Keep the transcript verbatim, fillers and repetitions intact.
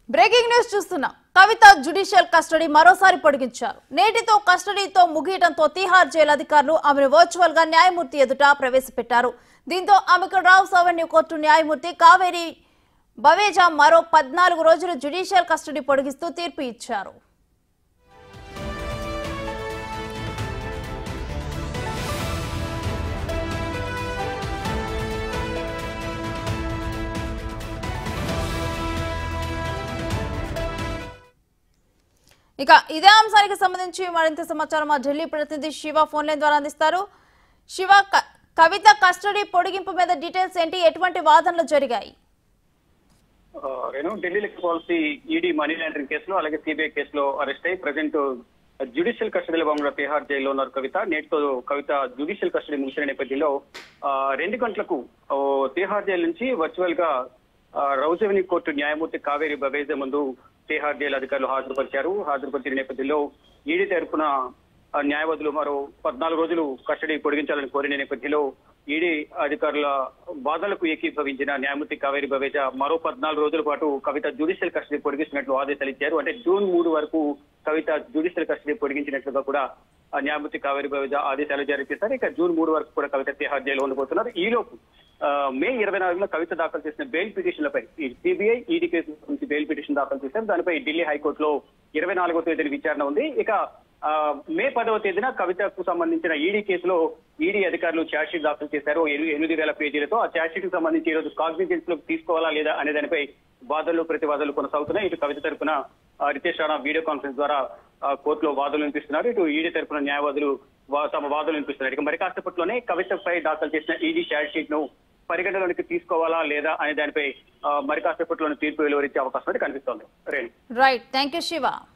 Breaking news చూస్తున్నాం. కవిత judicial custody మరోసారి పొడిగించారు. నేటితో కస్టడీతో ముగియడంతో తిహార్ జైలు అధికారులు ఆమెను వర్చువల్ గా న్యాయమూర్తి ఎదుట ప్రవేశపెట్టారు. దీంతో ఆమెకు రావ్స్ అవెన్యూ కోర్టు న్యాయమూర్తి కావేరి బవేజా మరో పద్నాలుగు రోజులు జ్యుడిషియల్ కస్టడీ పొడిగిస్తూ తీర్పు ఇచ్చారు. ఇక ఇదే అంశానికి సంబంధించి మరింత సమాచారం మా ఢిల్లీ ప్రతినిధి శివ ఫోన్ లైన్ ద్వారా అందిస్తారు. శివ, కవిత కస్టడీ పొడిగింపు మీద డీటెయిల్స్ ఏంటి, ఎటువంటి వాదనలు జరిగాయి? Renu, Delhi policy ED money laundering కేసులో అలాగే సిబిఐ కేసులో అరెస్ట్ అయ్యి ప్రజెంట్ జ్యుడిషియల్ కస్టడీలో భాగంగా తిహార్ జైల్లో ఉన్నారు కవిత. నేటితో కవిత జ్యుడిషియల్ కస్టడీ ముగిసిన నేపథ్యంలో రెండు గంటలకు తిహార్ జైలు నుంచి వర్చువల్ గా రౌస్ అవెన్యూ కోర్టు న్యాయమూర్తి కావేరి బవేజా ముందు తిహార్ జైలు అధికారులు హాజరుపరిచారు. హాజరుపరిచిన నేపథ్యంలో ఈడీ తరఫున న్యాయవాదులు మరో పద్నాలుగు రోజులు కస్టడీ పొడిగించాలని కోరిన నేపథ్యంలో ఈడీ అధికారుల వాదనలకు ఏకీభవించిన న్యాయమూర్తి కావేరి బవేజా మరో పద్నాలుగు రోజుల పాటు కవిత జ్యుడిషియల్ కస్టడీ పొడిగిస్తున్నట్లు ఆదేశాలు ఇచ్చారు. అంటే జూన్ మూడు వరకు కవిత జ్యుడిషియల్ కస్టడీ పొడిగించినట్లుగా కూడా న్యాయమూర్తి కావేరి బవేజా ఆదేశాలు జారీ చేశారు. ఇక జూన్ మూడు వరకు కూడా కవిత తిహార్ జైల్లో ఉండబోతున్నారు. ఈలోపు మే ఇరవై నాలుగులో కవిత దాఖలు చేసిన బెయిల్ పిటిషన్లపై సిబిఐ ఈడీ కేసు నుంచి బెయిల్ పిటిషన్ దాఖలు చేశారు. దానిపై ఢిల్లీ హైకోర్టులో ఇరవై నాలుగో తేదీన విచారణ ఉంది. ఇక మే పదవ తేదీన కవితకు సంబంధించిన ఈడీ కేసులో ఈడీ అధికారులు ఛార్జ్ షీట్ దాఖలు చేశారు ఎనిమిది వేల పేజీలతో. ఆ ఛార్జ్ షీట్ కు సంబంధించి ఈ రోజు కాగ్నిజెన్స్ లోకి తీసుకోవాలా లేదా అనే దానిపై వాదనలు ప్రతివాదనలు కొనసాగుతున్నాయి. ఇటు కవిత తరఫున రితేష్ రాణా వీడియో కాన్ఫరెన్స్ ద్వారా కోర్టులో వాదనలు వినిపిస్తున్నారు. ఇటు ఈడీ తరఫున న్యాయవాదులు తమ వాదనలు వినిపిస్తున్నారు. ఇక మరి కాసేపట్లోనే కవితపై దాఖలు చేసిన ఈడీ ఛార్జ్ షీట్ ను పరిగణలోనికి తీసుకోవాలా లేదా అనే దానిపై మరి కాసేపట్లోనే తీర్పు వెలువరించే అవకాశం అయితే కనిపిస్తోంది. Right, thank you Shiva.